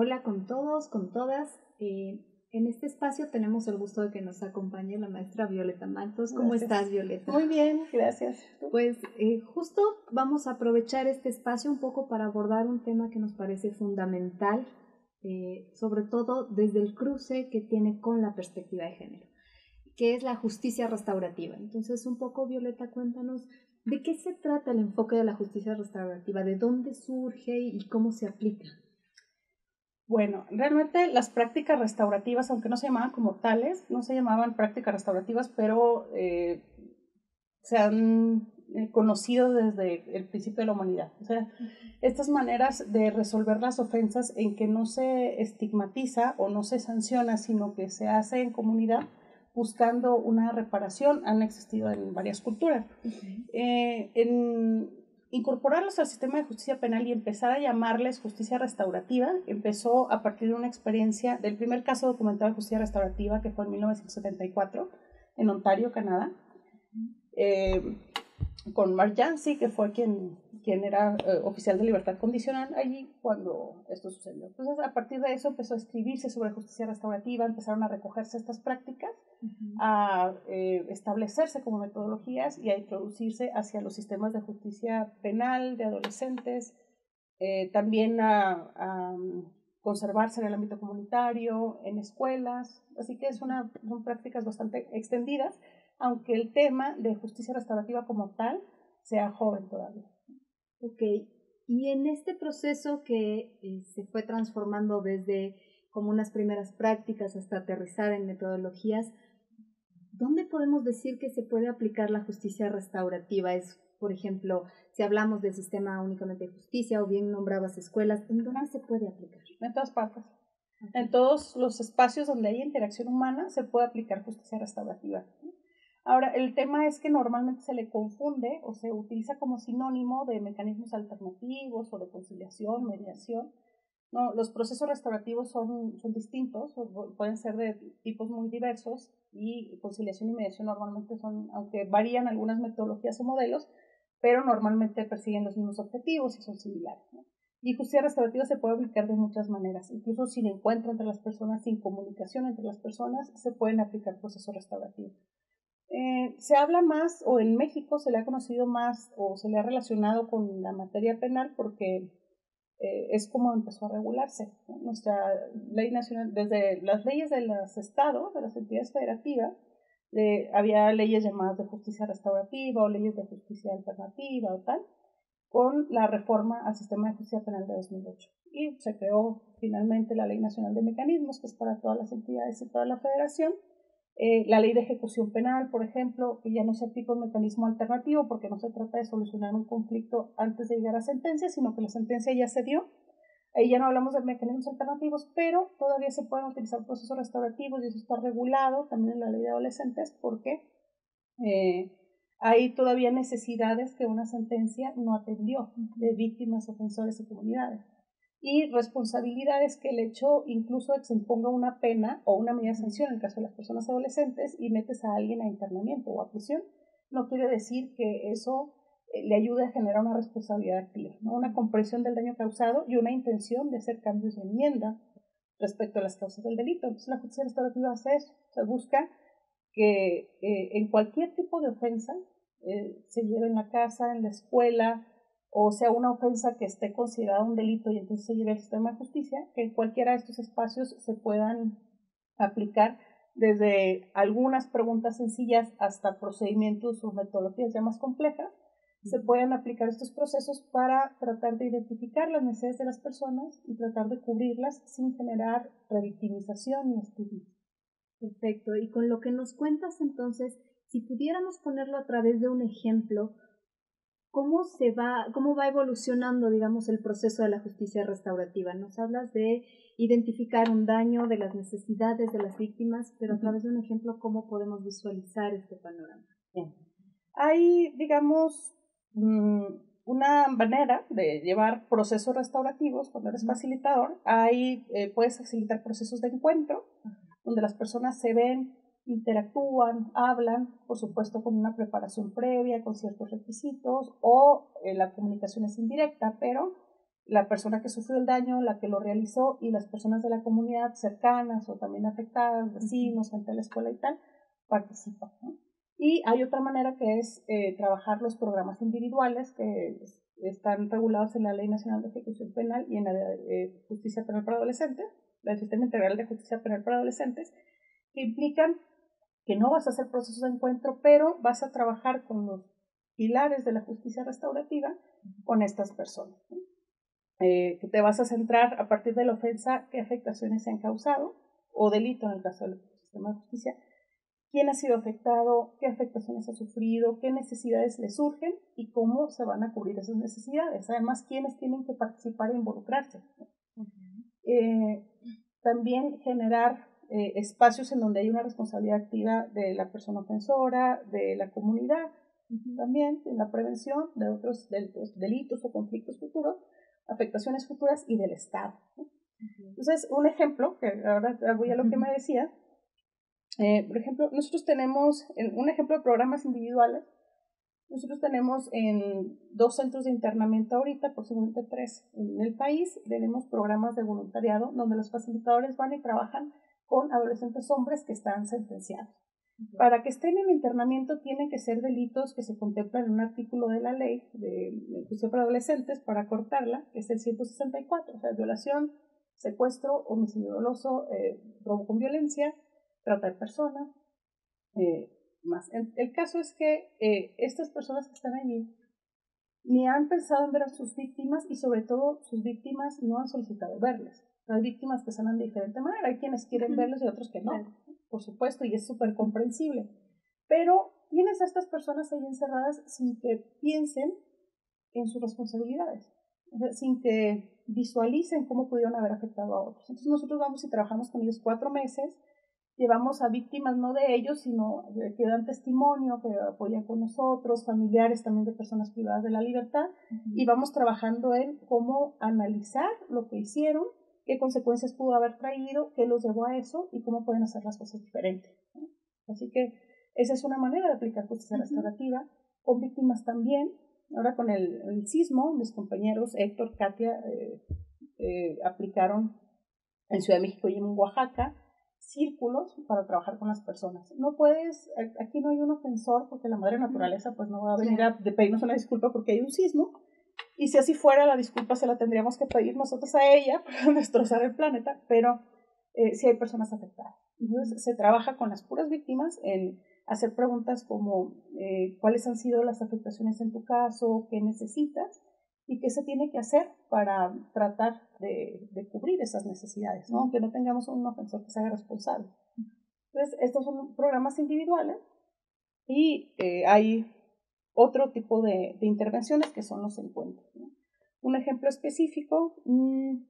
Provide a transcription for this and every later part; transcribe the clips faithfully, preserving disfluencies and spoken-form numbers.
hola con todos, con todas. Eh, en este espacio tenemos el gusto de que nos acompañe la maestra Violeta Matos. ¿Cómo Gracias. estás, Violeta? Muy bien, gracias. Pues eh, justo vamos a aprovechar este espacio un poco para abordar un tema que nos parece fundamental, eh, sobre todo desde el cruce que tiene con la perspectiva de género, que es la justicia restaurativa. Entonces, un poco, Violeta, cuéntanos de qué se trata el enfoque de la justicia restaurativa, de dónde surge y cómo se aplica. Bueno, realmente las prácticas restaurativas, aunque no se llamaban como tales, no se llamaban prácticas restaurativas, pero eh, se han eh, conocido desde el principio de la humanidad. O sea, estas maneras de resolver las ofensas en que no se estigmatiza o no se sanciona, sino que se hace en comunidad buscando una reparación, han existido en varias culturas. Uh-huh. Eh, en incorporarlos al sistema de justicia penal y empezar a llamarles justicia restaurativa empezó a partir de una experiencia del primer caso documentado de justicia restaurativa, que fue en mil novecientos setenta y cuatro en Ontario, Canadá, eh, con Mark Yancey, que fue quien, quien era eh, oficial de libertad condicional allí cuando esto sucedió. Entonces, a partir de eso empezó a escribirse sobre justicia restaurativa, empezaron a recogerse estas prácticas, uh-huh. a eh, establecerse como metodologías y a introducirse hacia los sistemas de justicia penal de adolescentes, eh, también a, a conservarse en el ámbito comunitario, en escuelas, así que es una, son prácticas bastante extendidas, aunque el tema de justicia restaurativa como tal sea joven todavía. Ok, y en este proceso que eh, se fue transformando desde como unas primeras prácticas hasta aterrizar en metodologías, ¿dónde podemos decir que se puede aplicar la justicia restaurativa? Es, por ejemplo, si hablamos del sistema únicamente de justicia o bien nombrabas escuelas, ¿en dónde se puede aplicar? En todas partes. Okay. En todos los espacios donde hay interacción humana se puede aplicar justicia restaurativa. Ahora, el tema es que normalmente se le confunde o se utiliza como sinónimo de mecanismos alternativos o de conciliación, mediación. No, los procesos restaurativos son, son distintos, o pueden ser de tipos muy diversos, y conciliación y mediación normalmente son, aunque varían algunas metodologías o modelos, pero normalmente persiguen los mismos objetivos y son similares, ¿no? Y justicia restaurativa se puede aplicar de muchas maneras, incluso sin encuentro entre las personas, sin comunicación entre las personas, se pueden aplicar procesos restaurativos. Eh, se habla más, o en México se le ha conocido más, o se le ha relacionado con la materia penal porque eh, es como empezó a regularse, ¿no? Nuestra ley nacional, desde las leyes de los estados, de las entidades federativas, de, había leyes llamadas de justicia restaurativa o leyes de justicia alternativa o tal, con la reforma al sistema de justicia penal de dos mil ocho. Y se creó finalmente la Ley Nacional de Mecanismos, que es para todas las entidades y toda la federación. Eh, la ley de ejecución penal, por ejemplo, que ya no se aplica un mecanismo alternativo porque no se trata de solucionar un conflicto antes de llegar a sentencia, sino que la sentencia ya se dio. Ahí ya no hablamos de mecanismos alternativos, pero todavía se pueden utilizar procesos restaurativos y eso está regulado también en la ley de adolescentes porque eh, hay todavía necesidades que una sentencia no atendió de víctimas, ofensores y comunidades. Y responsabilidades que el hecho incluso de que se imponga una pena o una medida de sanción en el caso de las personas adolescentes y metes a alguien a internamiento o a prisión, no quiere decir que eso eh, le ayude a generar una responsabilidad activa, ¿no? Una comprensión del daño causado y una intención de hacer cambios de enmienda respecto a las causas del delito. Entonces la justicia restaurativa hace eso, se busca que eh, en cualquier tipo de ofensa, eh, se lleve en la casa, en la escuela, o sea una ofensa que esté considerada un delito y entonces se lleve al sistema de justicia, que en cualquiera de estos espacios se puedan aplicar desde algunas preguntas sencillas hasta procedimientos o metodologías ya más complejas, se pueden aplicar estos procesos para tratar de identificar las necesidades de las personas y tratar de cubrirlas sin generar revictimización ni estigma. Perfecto, y con lo que nos cuentas entonces, si pudiéramos ponerlo a través de un ejemplo, ¿Cómo se va, cómo va evolucionando, digamos, el proceso de la justicia restaurativa? Nos hablas de identificar un daño, de las necesidades de las víctimas, pero a través de un ejemplo, ¿cómo podemos visualizar este panorama? Bien. Hay, digamos, una manera de llevar procesos restaurativos cuando eres facilitador. Hay, eh, puedes facilitar procesos de encuentro, donde las personas se ven, interactúan, hablan, por supuesto con una preparación previa, con ciertos requisitos, o eh, la comunicación es indirecta, pero la persona que sufrió el daño, la que lo realizó y las personas de la comunidad cercanas o también afectadas, vecinos, gente de la escuela y tal, participan, ¿no? Y hay otra manera que es eh, trabajar los programas individuales que están regulados en la Ley Nacional de Ejecución Penal y en la de eh, Justicia Penal para Adolescentes, el Sistema Integral de Justicia Penal para Adolescentes, que implican que no vas a hacer procesos de encuentro, pero vas a trabajar con los pilares de la justicia restaurativa con estas personas, ¿no? Eh, que te vas a centrar a partir de la ofensa qué afectaciones se han causado o delito en el caso del sistema de justicia, quién ha sido afectado, qué afectaciones ha sufrido, qué necesidades le surgen y cómo se van a cubrir esas necesidades. Además, quiénes tienen que participar e involucrarse. Uh-huh. Eh, también generar eh, espacios en donde hay una responsabilidad activa de la persona ofensora, de la comunidad, uh-huh. también en la prevención de otros delitos, delitos o conflictos futuros, afectaciones futuras y del Estado, ¿no? Uh-huh. Entonces, un ejemplo, que ahora voy a lo que me decía, eh, por ejemplo, nosotros tenemos, en un ejemplo de programas individuales, nosotros tenemos en dos centros de internamiento ahorita, posiblemente tres en el país, tenemos programas de voluntariado donde los facilitadores van y trabajan con adolescentes hombres que están sentenciados. Okay. Para que estén en el internamiento tienen que ser delitos que se contemplan en un artículo de la ley de, de justicia para adolescentes para cortarla, que es el ciento sesenta y cuatro, o sea, violación, secuestro, homicidio doloso, eh, robo con violencia, trata de personas, eh, más. El caso es que eh, estas personas que están allí ni han pensado en ver a sus víctimas y sobre todo sus víctimas no han solicitado verles. Hay víctimas que sanan de diferente manera, hay quienes quieren uh-huh. verlos y otros que no, claro. por supuesto, y es súper comprensible. Pero tienes a estas personas ahí encerradas sin que piensen en sus responsabilidades, o sea, sin que visualicen cómo pudieron haber afectado a otros. Entonces nosotros vamos y trabajamos con ellos cuatro meses, llevamos a víctimas no de ellos, sino que dan testimonio, que apoyan con nosotros, familiares también de personas privadas de la libertad, uh-huh. y vamos trabajando en cómo analizar lo que hicieron, qué consecuencias pudo haber traído, qué los llevó a eso y cómo pueden hacer las cosas diferentes, ¿no? Así que esa es una manera de aplicar justicia uh-huh. restaurativa, con víctimas también. Ahora con el, el sismo, mis compañeros Héctor, Katia, eh, eh, aplicaron en Ciudad de México y en Oaxaca círculos para trabajar con las personas. No puedes, aquí no hay un ofensor porque la madre naturaleza pues no va a venir claro. a pedirnos una disculpa porque hay un sismo, y si así fuera la disculpa se la tendríamos que pedir nosotros a ella para destrozar el planeta, pero eh, sí hay personas afectadas. Entonces se trabaja con las puras víctimas en hacer preguntas como eh, cuáles han sido las afectaciones en tu caso, qué necesitas y qué se tiene que hacer para tratar de, de cubrir esas necesidades, ¿no? Aunque no tengamos un ofensor que se haga responsable. Entonces, estos son programas individuales y eh, hay otro tipo de, de intervenciones que son los encuentros, ¿no? Un ejemplo específico, mmm,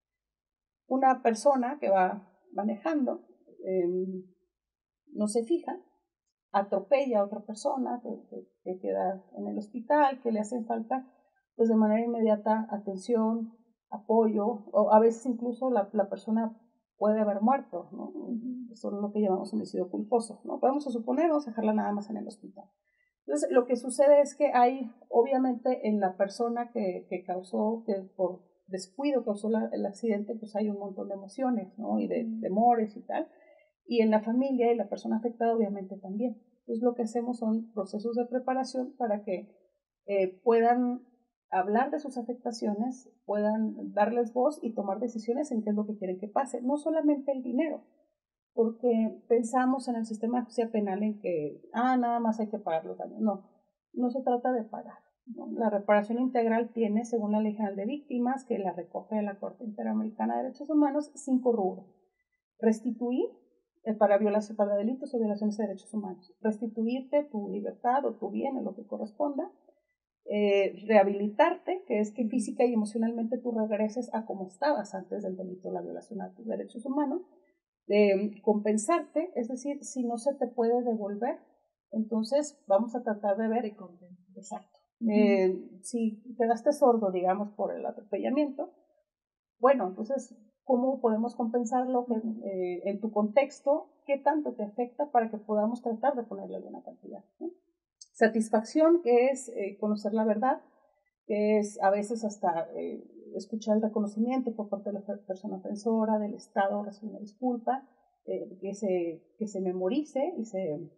una persona que va manejando, eh, no se fija, atropella a otra persona que, que, que queda en el hospital, que le hacen falta pues de manera inmediata atención, apoyo, o a veces incluso la, la persona puede haber muerto, ¿no? Uh-huh. Eso es lo que llamamos homicidio culposo, ¿no? Podemos suponer, vamos a dejarla nada más en el hospital. Entonces, lo que sucede es que hay, obviamente, en la persona que, que causó, que por descuido causó la, el accidente, pues hay un montón de emociones, ¿no? Y de temores y tal. Y en la familia y la persona afectada, obviamente, también. Entonces, lo que hacemos son procesos de preparación para que eh, puedan hablar de sus afectaciones, puedan darles voz y tomar decisiones en qué es lo que quieren que pase. No solamente el dinero, porque pensamos en el sistema de justicia penal en que, ah, nada más hay que pagar los daños. No, no se trata de pagar, ¿no? La reparación integral tiene, según la Ley General de Víctimas, que la recoge la Corte Interamericana de Derechos Humanos, cinco rubros. Restituir eh, para, violación, para delitos o violaciones de derechos humanos. Restituirte tu libertad o tu bien en lo que corresponda. Eh, rehabilitarte, que es que física y emocionalmente tú regreses a como estabas antes del delito o la violación a tus derechos humanos. Eh, compensarte, es decir, si no se te puede devolver, entonces vamos a tratar de ver. Exacto. Eh, uh-huh. Si quedaste sordo, digamos, por el atropellamiento, bueno, entonces, ¿cómo podemos compensarlo eh, en tu contexto? ¿Qué tanto te afecta para que podamos tratar de ponerle alguna cantidad, ¿no? Satisfacción, que es eh, conocer la verdad, que es a veces hasta eh, escuchar el reconocimiento por parte de la persona ofensora, del Estado, recibir una disculpa, eh, que, se, que se memorice y se,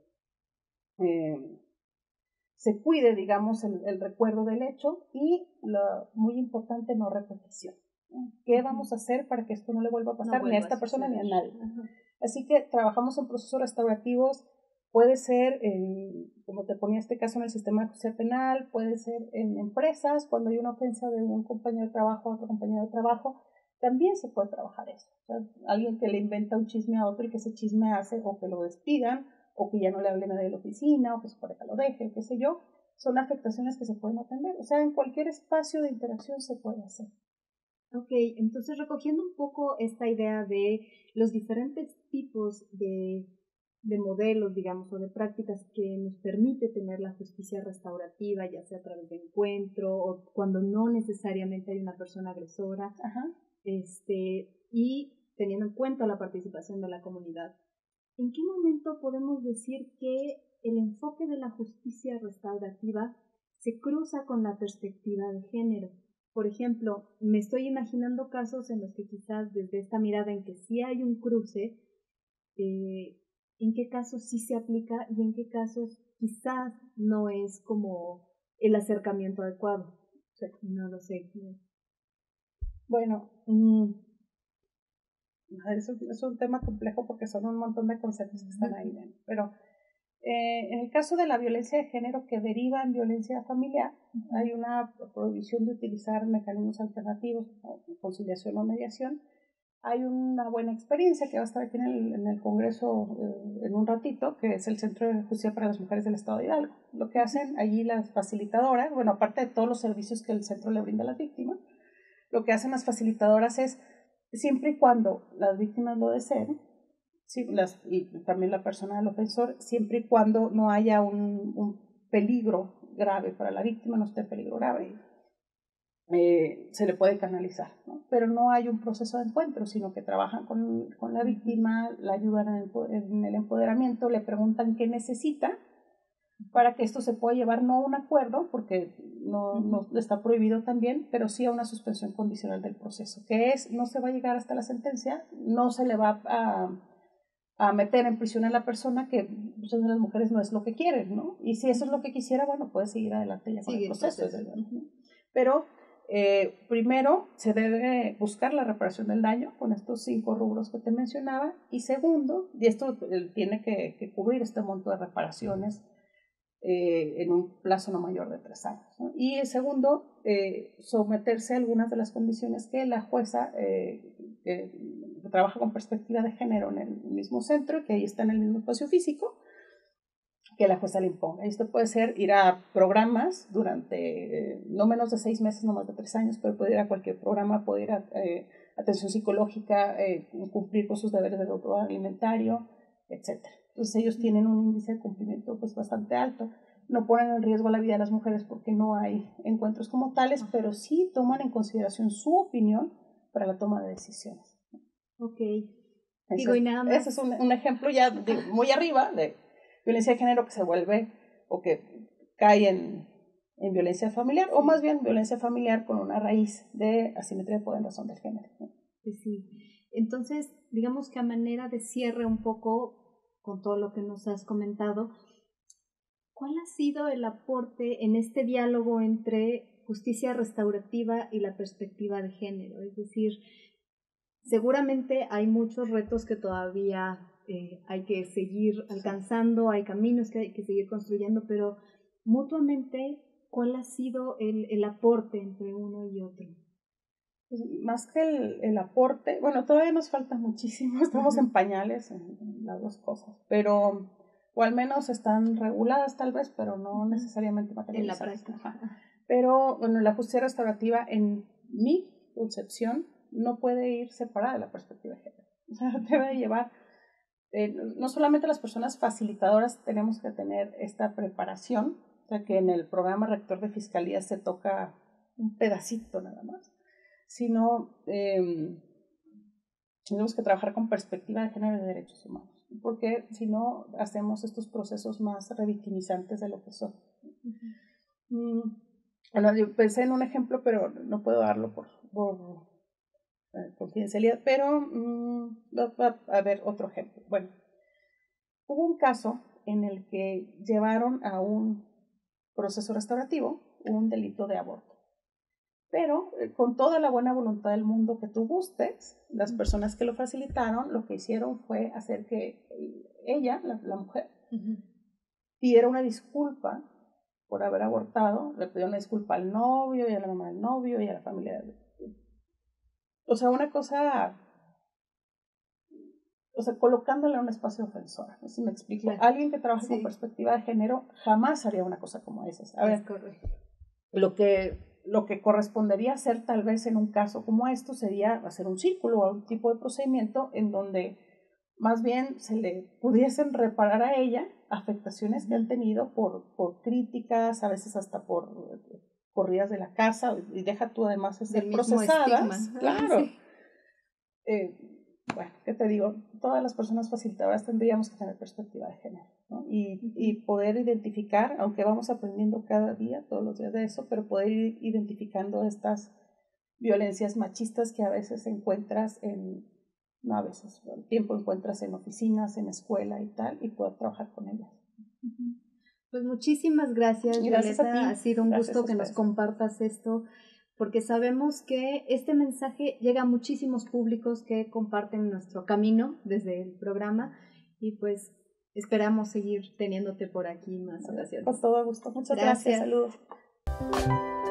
eh, se cuide, digamos, el, el recuerdo del hecho y, lo muy importante, no repetición. ¿Qué uh-huh. vamos a hacer para que esto no le vuelva a pasar no ni a esta a persona ni a nadie? Uh-huh. Así que trabajamos en procesos restaurativos. Puede ser, en, como te ponía este caso, en el sistema de justicia penal, puede ser en empresas, cuando hay una ofensa de un compañero de trabajo a otro compañero de trabajo, también se puede trabajar eso. O sea, alguien que le inventa un chisme a otro y que ese chisme hace o que lo despidan, o que ya no le hable nadie de la oficina, o que su pareja lo deje, o qué sé yo, son afectaciones que se pueden atender. O sea, en cualquier espacio de interacción se puede hacer. Ok, entonces recogiendo un poco esta idea de los diferentes tipos de de modelos, digamos, o de prácticas que nos permite tener la justicia restaurativa, ya sea a través de encuentro o cuando no necesariamente hay una persona agresora, Ajá. este, y teniendo en cuenta la participación de la comunidad. ¿En qué momento podemos decir que el enfoque de la justicia restaurativa se cruza con la perspectiva de género? Por ejemplo, me estoy imaginando casos en los que quizás desde esta mirada en que sí hay un cruce, eh, en qué casos sí se aplica y en qué casos quizás no es como el acercamiento adecuado. O sea, no lo sé. Bueno, mmm, es, un, es un tema complejo porque son un montón de conceptos que están ahí dentro. Pero eh, en el caso de la violencia de género que deriva en violencia familiar, uh-huh. hay una prohibición de utilizar mecanismos alternativos, como conciliación o mediación. Hay una buena experiencia que va a estar aquí en el, en el Congreso eh, en un ratito, que es el Centro de Justicia para las Mujeres del Estado de Hidalgo. Lo que hacen allí las facilitadoras, bueno, aparte de todos los servicios que el centro le brinda a las víctimas, lo que hacen las facilitadoras es, siempre y cuando las víctimas lo deseen, sí, las, y también la persona del ofensor, siempre y cuando no haya un, un peligro grave para la víctima, no esté en peligro grave, Eh, se le puede canalizar, ¿no? Pero no hay un proceso de encuentro, sino que trabajan con, con la víctima, la ayudan en el, en el empoderamiento, le preguntan qué necesita para que esto se pueda llevar no a un acuerdo, porque no, no está prohibido también, pero sí a una suspensión condicional del proceso, que es, no se va a llegar hasta la sentencia, no se le va a, a meter en prisión a la persona, que muchas de las mujeres no es lo que quieren, ¿no? Y si eso es lo que quisiera, bueno, puede seguir adelante ya con el proceso. El proceso. ¿no? Pero Eh, primero, se debe buscar la reparación del daño con estos cinco rubros que te mencionaba, y segundo, y esto tiene que, que cubrir este monto de reparaciones eh, en un plazo no mayor de tres años. ¿no? Y segundo, eh, someterse a algunas de las condiciones que la jueza eh, eh, trabaja con perspectiva de género en el mismo centro, que ahí está en el mismo espacio físico, que la jueza le imponga. Esto puede ser ir a programas durante eh, no menos de seis meses, no más de tres años, pero puede ir a cualquier programa, puede ir a eh, atención psicológica, eh, cumplir con sus deberes de auto alimentario, etcétera. Entonces ellos tienen un índice de cumplimiento pues bastante alto. No ponen en riesgo la vida de las mujeres porque no hay encuentros como tales, pero sí toman en consideración su opinión para la toma de decisiones. Ok. Ese, Digo, y nada más. Ese es un, un ejemplo ya digo, muy arriba de violencia de género que se vuelve o que cae en, en violencia familiar, sí. o más bien violencia familiar con una raíz de asimetría de poder en razón del género. ¿no? Sí, sí. Entonces, digamos que a manera de cierre un poco con todo lo que nos has comentado, ¿cuál ha sido el aporte en este diálogo entre justicia restaurativa y la perspectiva de género? Es decir, seguramente hay muchos retos que todavía eh, hay que seguir alcanzando, hay caminos que hay que seguir construyendo, pero mutuamente, ¿cuál ha sido el, el aporte entre uno y otro? Pues más que el, el aporte, bueno, todavía nos falta muchísimo, estamos uh-huh. en pañales en, en las dos cosas, pero, o al menos están reguladas tal vez, pero no uh-huh. necesariamente materializadas. En la práctica. Pero, bueno, la justicia restaurativa, en mi concepción, no puede ir separada de la perspectiva de género. O sea, debe llevar, eh, no solamente las personas facilitadoras tenemos que tener esta preparación, o sea, que en el programa rector de fiscalía se toca un pedacito nada más, sino eh, tenemos que trabajar con perspectiva de género y de derechos humanos, porque si no hacemos estos procesos más revictimizantes de lo que son. Uh-huh. Mm, bueno, yo pensé en un ejemplo, pero no puedo darlo por por eh, confidencialidad, pero mmm, va a ver otro ejemplo. Bueno, hubo un caso en el que llevaron a un proceso restaurativo un delito de aborto. Pero eh, con toda la buena voluntad del mundo que tú gustes, las personas que lo facilitaron, lo que hicieron fue hacer que ella, la, la mujer, uh-huh. pidiera una disculpa por haber abortado, le pidió una disculpa al novio y a la mamá del novio y a la familia del... O sea, una cosa... O sea, colocándola en un espacio ofensor, ¿no? Si me explico. Claro. Alguien que trabaja sí. con perspectiva de género jamás haría una cosa como esa. A ver, es correcto. Lo que... Lo que correspondería hacer tal vez en un caso como esto sería hacer un círculo o un tipo de procedimiento en donde más bien se le pudiesen reparar a ella afectaciones que han tenido por, por críticas, a veces hasta por corridas de la casa, y deja tú además de ser procesadas. Claro. Sí. Eh, bueno, ¿qué te digo? Todas las personas facilitadoras tendríamos que tener perspectiva de género, ¿no? Y, uh-huh. y poder identificar, aunque vamos aprendiendo cada día, todos los días de eso, pero poder ir identificando estas violencias machistas que a veces encuentras en, no a veces, el tiempo encuentras en oficinas, en escuela y tal, y poder trabajar con ellas. Uh-huh. Pues muchísimas gracias, gracias Violeta. a ti. Ha sido un gracias gusto que nos compartas esto, porque sabemos que este mensaje llega a muchísimos públicos que comparten nuestro camino desde el programa y pues esperamos seguir teniéndote por aquí más ocasiones. Con todo gusto. Muchas gracias. gracias. Saludos.